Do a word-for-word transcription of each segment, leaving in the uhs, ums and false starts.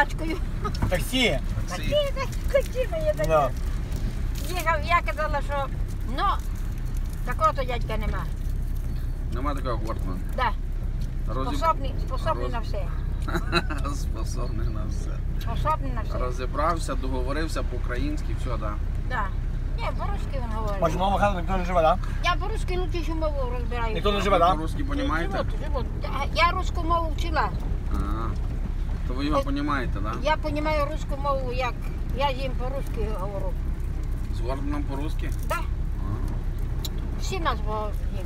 тачкою. Таксі. Таксі, таксі моє таке. Їхав, я казала, що, ну, такого то дядька нема. Нема такого Гортман. Да. Розіб... Способний, способний Роз... на все. Способний на все. Способний на все. Розібрався, договорився по-українськи, все, так. Да. Да. Ні, по-русски він говорить. Може, мама хата ніхто не живе, так? Я по-русски лучше мову розбираю. Ніхто не живе, Ви так? по-русски розумієте? Живот, живот. Я русскую мову вчила. А, то ви його розумієте, так? Да? Я розумію русскую мову, як я їм по-русски говорю. З Гортманом по-русски? Да. Всі нас їм.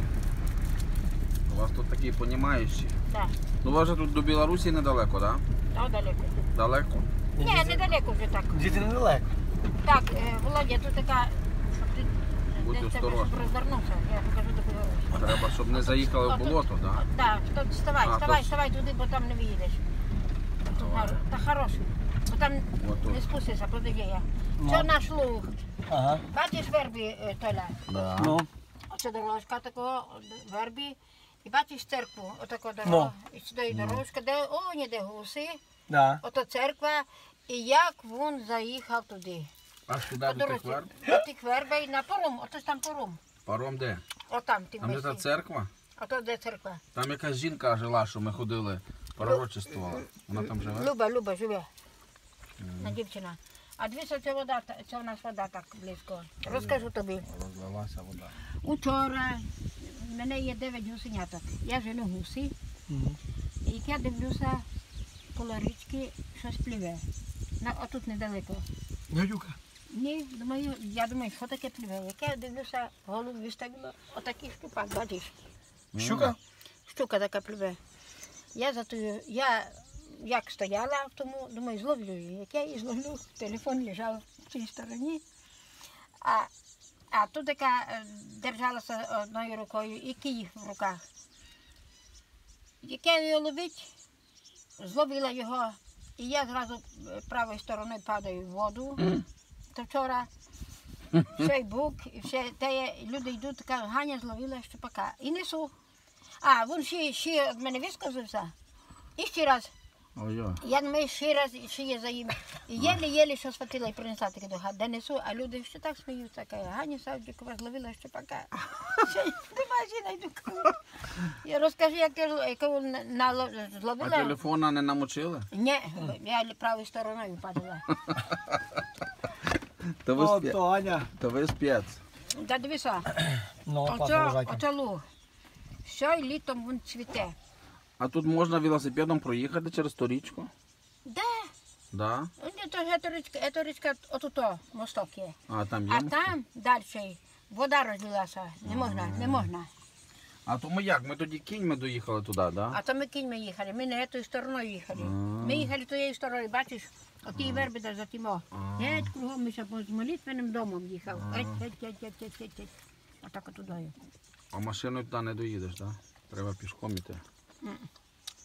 У вас тут такі розуміючі. Да. Ну, у вас же тут до Білорусі недалеко, так? Да? Да, далеко. Далеко? Ні, недалеко вже так. Діти недалеко. Так, е, Володя, тут така, щоб ти Будь десь тебе, осторожний. щоб розвернувся. Я покажу до Білорусі. Треба, щоб не заїхали в болото, так? Да? Так, то вставай, А, вставай, то- вставай туди, бо там не виїдеш. Тут Давай. на- Та хороший. Бо там Отут. не спустишся, подожди я. Ну. Це наш луг. Ага. Бачиш вербі, е, Толя? Да. Ну. Оце дорожка такого вербі. І бачиш церкву, отака дорога. І сюди дорожка, де о, ні, де гуси. Да. Ото церква. І як він заїхав туди. Аж туди По до тих дорозі. верб? До тих вербей на порум, ото ж там порум. Паром де? Отам, ти Там де та мислиш. церква? Ото де церква. Там якась жінка жила, що ми ходили, пророчествувала. Вона там живе? Люба, Люба живе. На дівчина. А дивися, це вода, та- це у нас вода так близько. Розкажу тобі. Розлилася вода. Учора в мене є дев'ять гусеняток. Я жену гуси. Мгм. І як я дивлюся коло річки, щось пливе. На, отут недалеко. Гадюка. Ні, думаю, я думаю, що таке пливе. Як я дивлюся, голову виставила, отакий щупак, бачиш. Щука? Штука така пливе. Я за тою, я як стояла в тому, думаю, зловлю її. Як я її зловлю, телефон лежав в цій стороні. А, а тут така е, держалася одною рукою і кій в руках. Як я її ловить, зловила його, і я зразу е, правою стороною падаю в воду. То вчора все бук, і все те люди йдуть, кажуть, Ганя зловила щупака. І несу. А, він ще, ще від мене вискозився. І ще раз. Ой-ой. Я думаю, ще раз ще є за їм. І єлі-єлі що схватила і принесла таке до хати. Несу, а люди ще так сміються. Каже, Ганя Савчикова зловила щупака. Ще до магазина йду. Я розкажу, як ти А зловила. телефона не намочили? Ні, я правою стороною падала. То ви, О, спє... Тоня. То ви спец. Та дивися, Ну, класно оце, вважайте. оце луг. Все літом він цвіте. А тут можна велосипедом проїхати через ту річку? Де? Да. Ні, то ж це річка, це річка отуто, мосток є. А там є? А мосток? там далі вода розлилася. Не можна, не можна. А то ми як? Ми тоді кіньми доїхали туди, да? А то ми кіньми їхали, ми не тою стороною їхали. Ми їхали тією стороною, бачиш, оті верби да за тімо. Геть кругом ми ще з молитвенним домом їхав. Геть, геть, геть, геть, геть, геть, геть. Отак отудою. А машиною туди не доїдеш, да? Треба пішком іти. М.